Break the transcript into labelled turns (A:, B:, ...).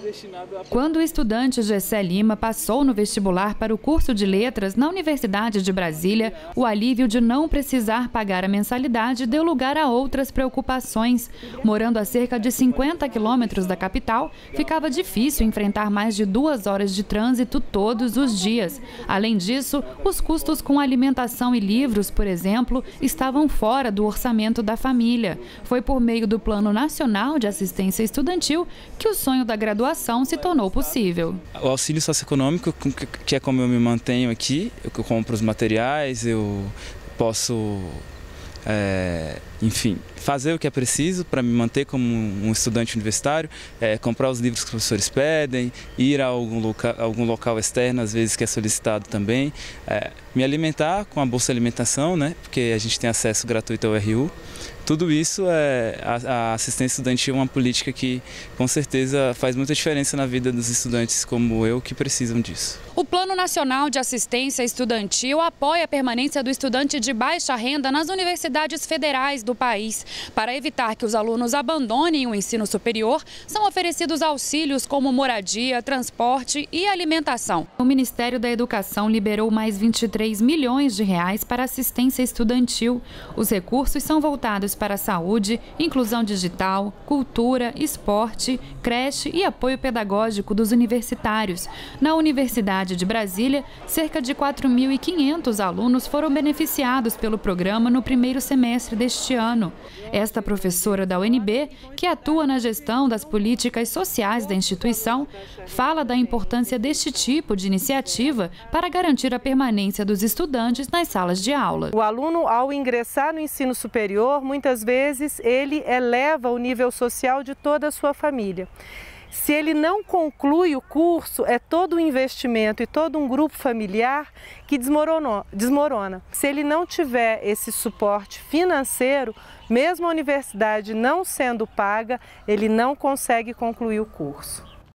A: Quando o estudante Gessé Lima passou no vestibular para o curso de Letras na Universidade de Brasília, o alívio de não precisar pagar a mensalidade deu lugar a outras preocupações. Morando a cerca de 50 quilômetros da capital, ficava difícil enfrentar mais de 2 horas de trânsito todos os dias. Além disso, os custos com alimentação e livros, por exemplo, estavam fora do orçamento da família. Foi por meio do Plano Nacional de Assistência Estudantil que o sonho da graduação se tornou possível.
B: O auxílio socioeconômico, que é como eu me mantenho aqui, eu compro os materiais, eu posso, enfim, fazer o que é preciso para me manter como um estudante universitário, comprar os livros que os professores pedem, ir a algum local externo, às vezes que é solicitado também, me alimentar com a bolsa alimentação, né, porque a gente tem acesso gratuito ao RU. Tudo isso, a assistência estudantil é uma política que, com certeza, faz muita diferença na vida dos estudantes como eu que precisam disso.
A: O Plano Nacional de Assistência Estudantil apoia a permanência do estudante de baixa renda nas universidades federais do país. Para evitar que os alunos abandonem o ensino superior, são oferecidos auxílios como moradia, transporte e alimentação. O Ministério da Educação liberou mais 23 milhões de reais para assistência estudantil. Os recursos são voltados para a saúde, inclusão digital, cultura, esporte, creche e apoio pedagógico dos universitários. Na Universidade de Brasília, cerca de 4.500 alunos foram beneficiados pelo programa no primeiro semestre deste ano. Esta professora da UNB, que atua na gestão das políticas sociais da instituição, fala da importância deste tipo de iniciativa para garantir a permanência dos estudantes nas salas de aula.
C: O aluno, ao ingressar no ensino superior, muitas vezes ele eleva o nível social de toda a sua família. Se ele não conclui o curso, é todo um investimento e todo um grupo familiar que desmorona. Se ele não tiver esse suporte financeiro, mesmo a universidade não sendo paga, ele não consegue concluir o curso.